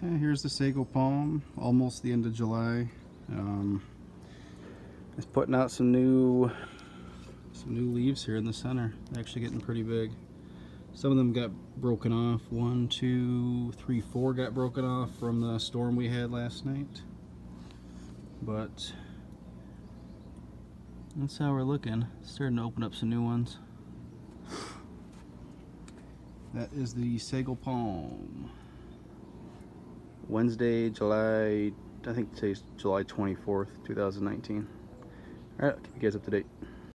Here's the Sago Palm, almost the end of July. It's putting out some new leaves here in the center. They're actually getting pretty big. Some of them got broken off. 1, 2, 3, 4 got broken off from the storm we had last night. But that's how we're looking. Starting to open up some new ones. That is the Sago Palm. Wednesday, July, I think today's July 24th, 2019. Alright, I'll keep you guys up to date.